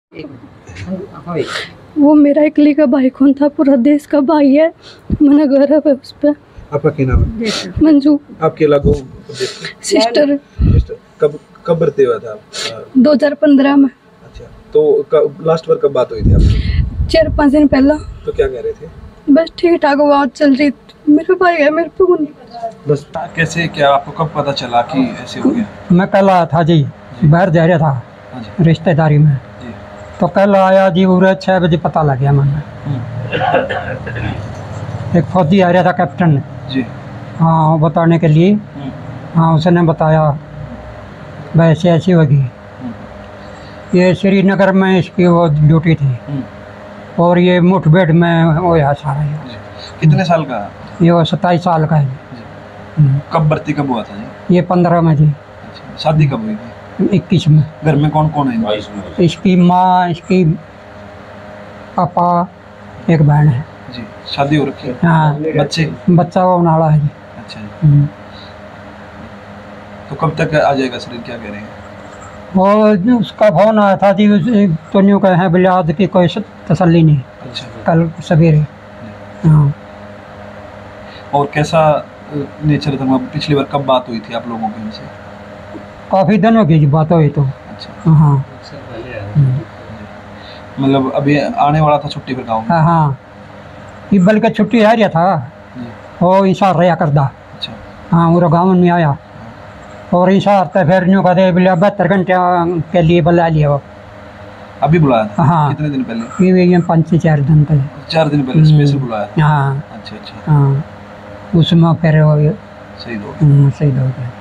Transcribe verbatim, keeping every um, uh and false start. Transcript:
वो मेरा इकली का भाई कौन था, पूरा देश का भाई है, मैंने घर है उस पर। आपका क्या नाम है? मंजू। आपके लागू सिस्टर। कब कब भर्ती हुआ था? दो हजार पंद्रह में। अच्छा, तो लास्ट बार कब बात हुई थी आपकी? चार पाँच दिन पहला। तो क्या कह रहे थे? बस ठीक ठाक बात चल रही, मेरे भाई है मेरे पे कौन। बस कैसे, क्या आपको कब पता चला कि ऐसे हो गया? मैं कल आया था जी, बाहर जा रहा था रिश्तेदारी में, तो कल आया जी, पूरे छः बजे पता लग गया मैंने। एक फौजी आ रहा था कैप्टन जी, हाँ बताने के लिए, हाँ उसने बताया वैसे ऐसी होगी। ये श्रीनगर में इसकी वो ड्यूटी थी और ये मुठभेड़ में होया सारा। ये कितने साल का? ये वो सत्ताईस साल का है। कब भर्ती कब हुआ था जी? ये पंद्रह में जी। अच्छा, शादी कब हुई थी? इक्कीस में। घर में कौन कौन है? इसकी माँ, इसकी पापा, एक बहन है जी। शादी हो रखी है? हाँ। बच्चे? बच्चा वो नाला है जी। अच्छा जी। तो कब तक आ जाएगा शरीर, क्या कह रहे हैं? वो उसका फोन आया था जी, तो न्यू कहे हैं बिलाद की कोई तसल्ली नहीं। अच्छा, कल सवेरे। हाँ। और कैसा नेचर था? पिछली बार कब बात हुई थी आप लोगों की उनसे? काफ़ी दिन हो गई जी बात हुई तो। अच्छा, हाँ। मतलब अभी आने वाला था छुट्टी पर गाँव में? हाँ हाँ, ये बल्कि छुट्टी आ रहा था वो इंसार रहा करदा। अच्छा, हाँ वो गाँव में आया और इंसार तो फिर न्यू कहते बोले बहत्तर घंटे के लिए बुला लिया वो। अभी बुलाया था? हाँ। कितने दिन पहले? ये ये पाँच से चार दिन पहले। चार दिन पहले स्पेशल बुलाया? हाँ। अच्छा अच्छा। हाँ, उसमें फिर वो शहीद हो गया। शहीद हो गया।